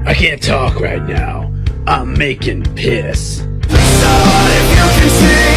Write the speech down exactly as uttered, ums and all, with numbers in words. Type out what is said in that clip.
I can't talk right now. I'm making piss. So if you can see